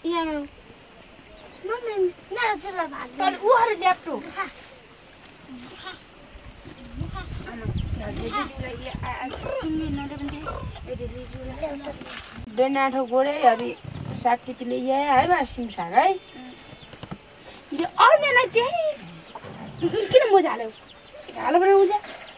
यहाँ मम्मी मेरो चुला भात तर उहरु ल्याप्टो डेनाठो गोडे अभी साग टिपीले है बा सिमसाग है यो अर्नेलाई त्यही किन मजा हाल्यो हालो भने उजा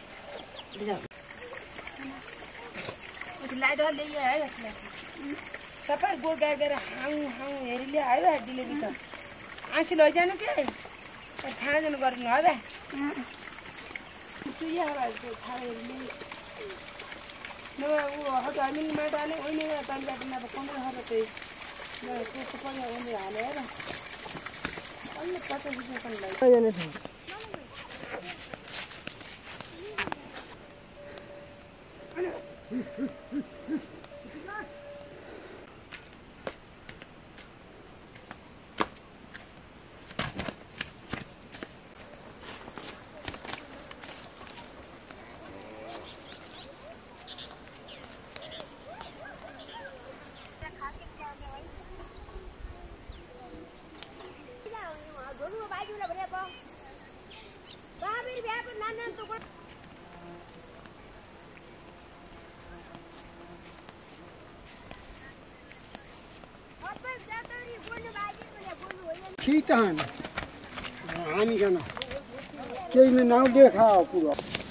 लाइट ले है यसले सबै गोड गागेर हाउ हाउ हेरिले आयो डिलिभरी त आसी लैजानु के खाना जानु गर्नु है बा तु यहाँ भाइ खाना हेरिले No, I mean, my darling, only a time that never come to her face. No, it's only a letter. Only part of it. Kishan, Anushka, केही में नाउ देखा पूरा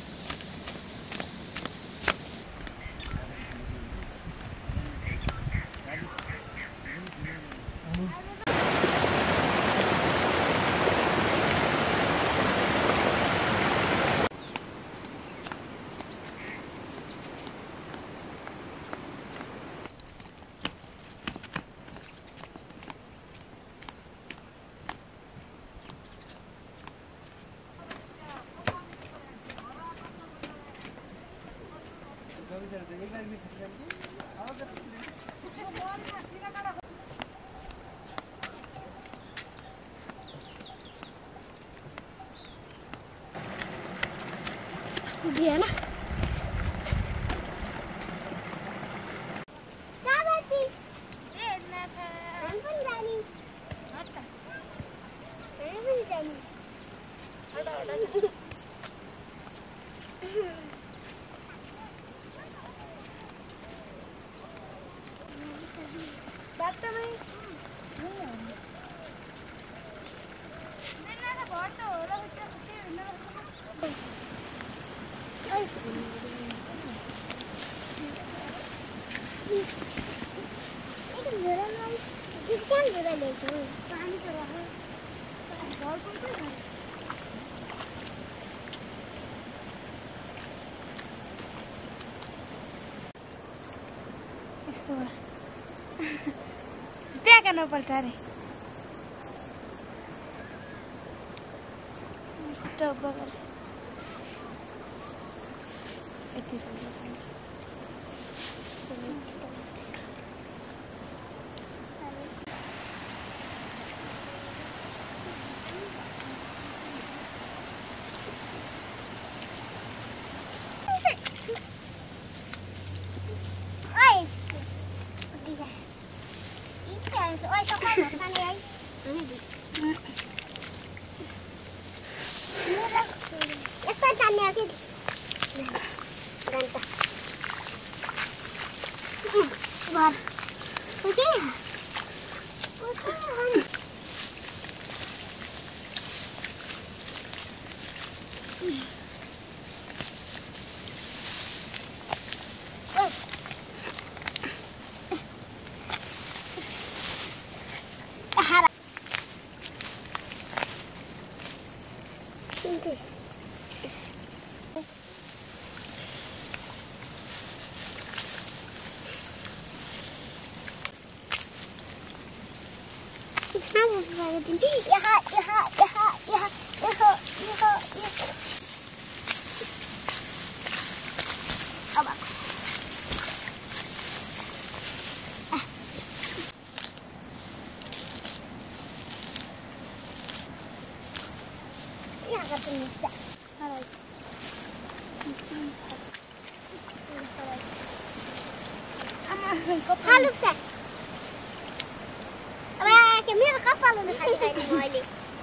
Diana. क्या करना पड़ता है पालन खाइदिने मैले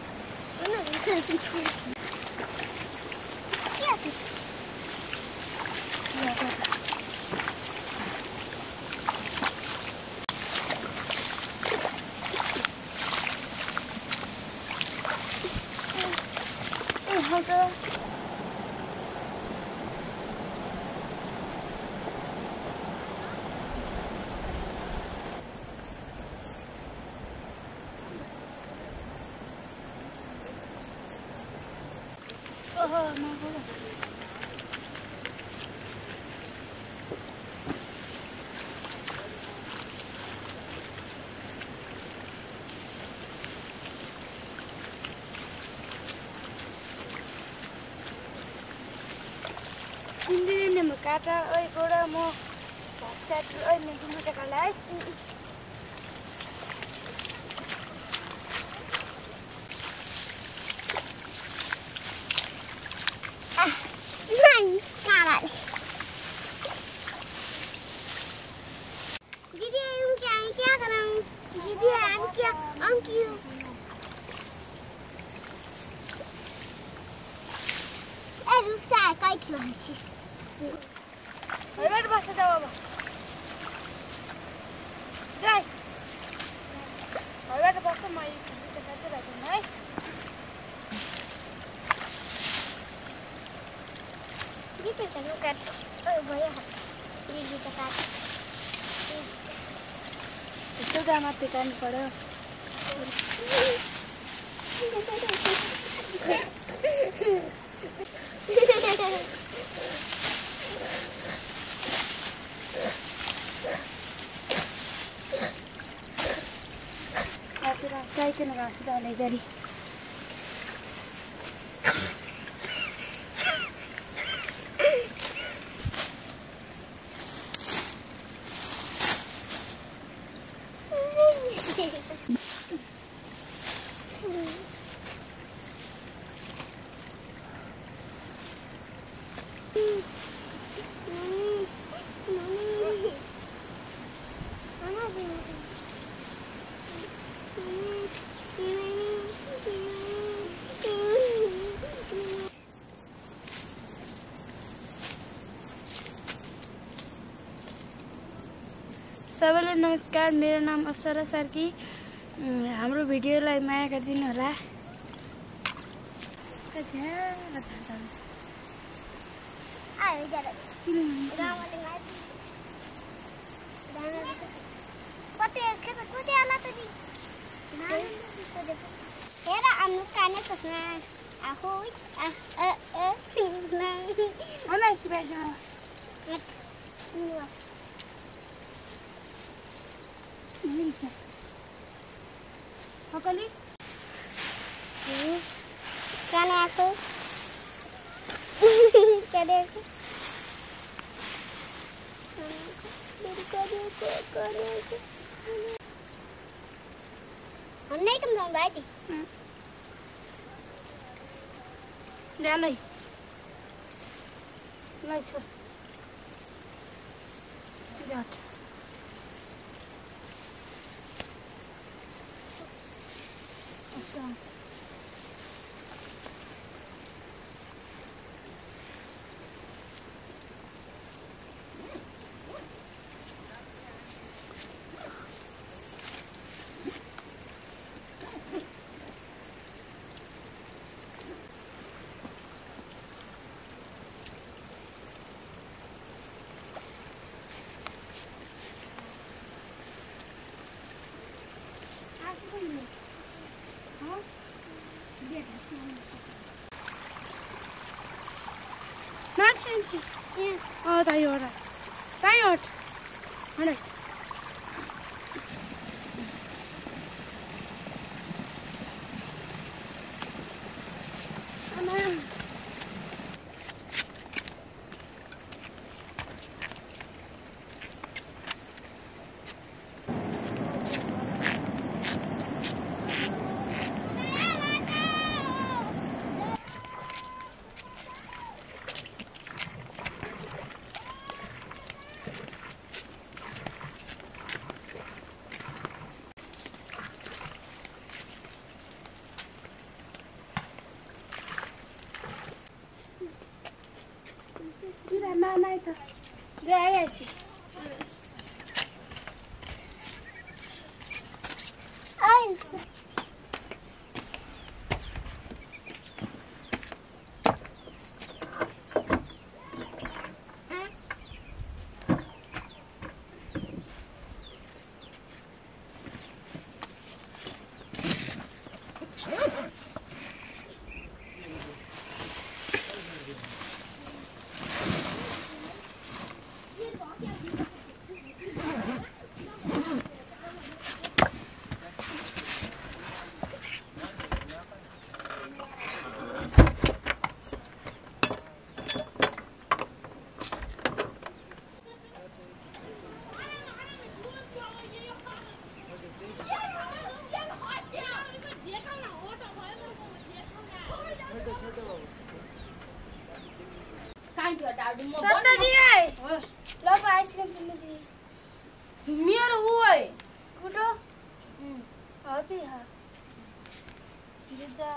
Hindi mo kata, oi pura mo basket, oi hindi mo takalay. नहीं काला दीदी हम क्या करें दीदी हम क्यों रुसा काय खिलाउँछु हैबाट बस्छ जाऊ अब गाइस हैबाट बस्छ म यो खाते राख्छु है Gitu kan bukan banyak ini kita kan itu udah matikan pada aku rasa itu nggak sudah jadi सबैलाई नमस्कार मेरो नाम अप्सरा सर्की हाम्रो भिडियोलाई माया गरिदिनु होला आयो जरा कति आला त नि हेर अनुष्का ने कसमा आहो होला सिबाइजा Hakali? Kana aku? Kada aku? Kana aku? Hôm nay cầm dòng đấy đi. Ra này. Lại chưa? Giọt. Oh, daar hoor ik. Daar hoort. Alles. आइहाल्छ मेरो उ है कुटो हपी हा जा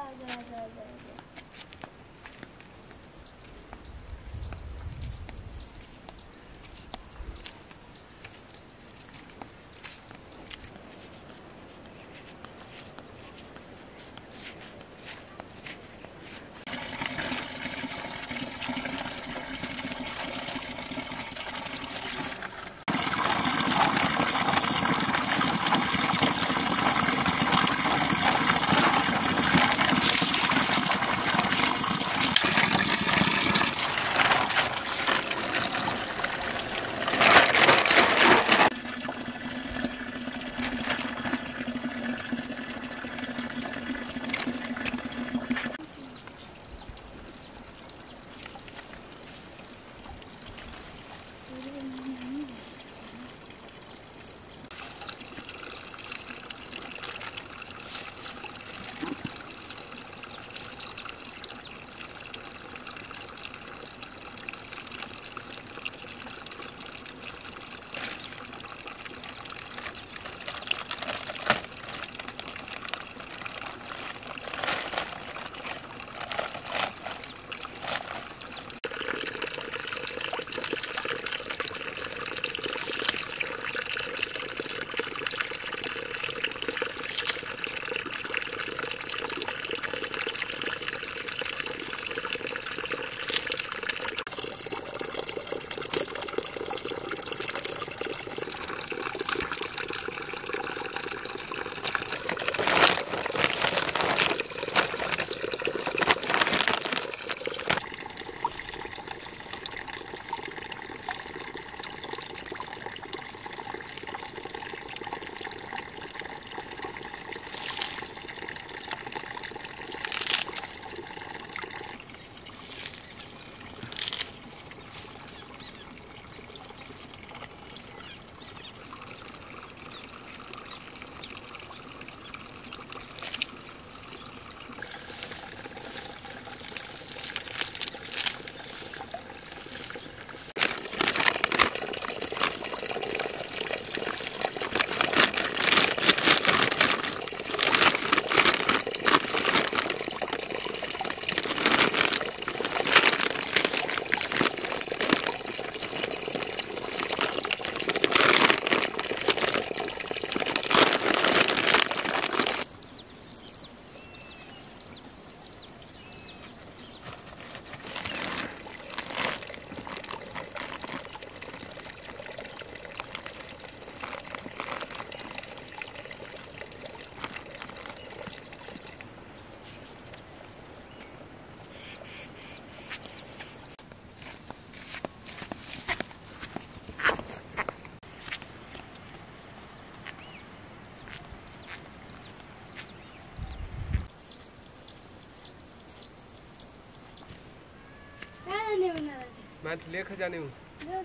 माथि लेख जाने हूँ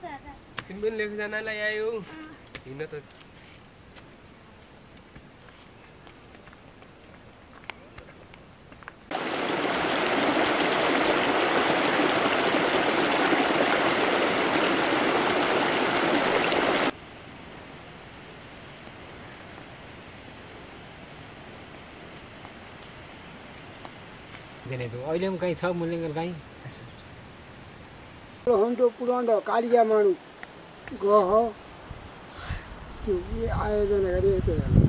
तिमी पनि लेख जानलाई आयो हिँड्न त अहिले पनि कहीँ छ मूल्याङ्कन कहीँ हम तो पुराना कालिया मानु गह त्यो आयोजना गरिएको बेला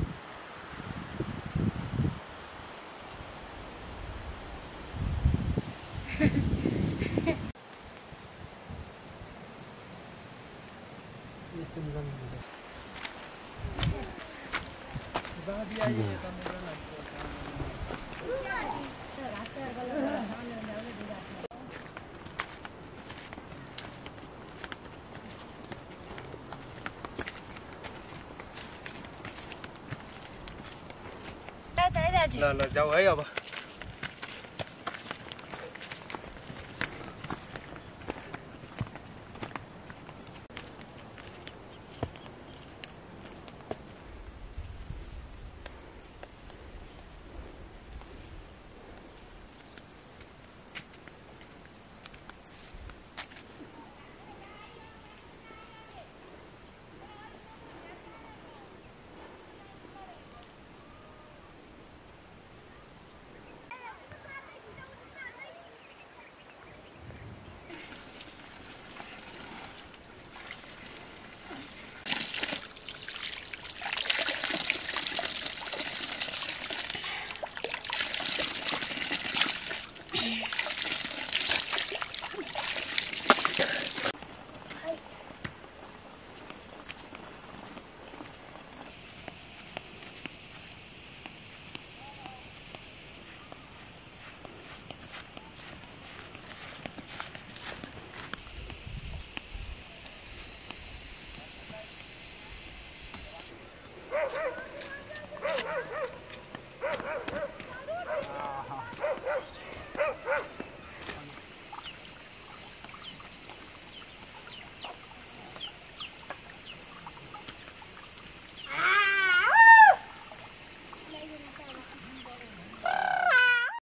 ल ल जाऊ है अब